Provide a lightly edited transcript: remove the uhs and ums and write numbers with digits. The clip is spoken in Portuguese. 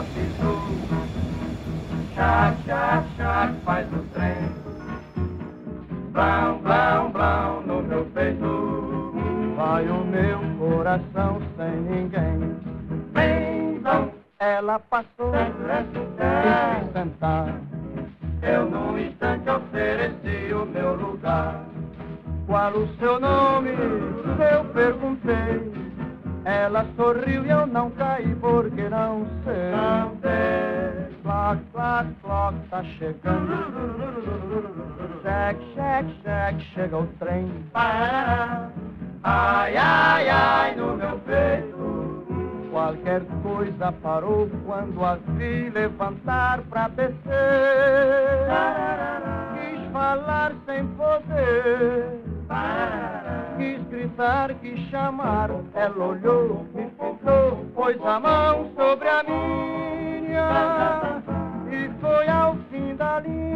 apitou. Chac, chac, chac, faz o trem. Blão, blão, blão no meu peito. Vai o meu coração sem ninguém. Bem, blão, ela passou e se sentar. Eu num instante ofereci o meu lugar. Qual o seu nome? Eu perguntei. Ela sorriu e eu não caí porque não sei. Não sei. Clock, clock, clock, tá chegando. Check, check, check, chega o trem. Ai, ai, ai, no meu peito. Qualquer coisa parou quando a vi levantar pra descer. Quis falar sem poder. Quis gritar, quis chamar. Ela olhou, me ficou, pôs a mão sobre a minha. E foi ao fim da linha.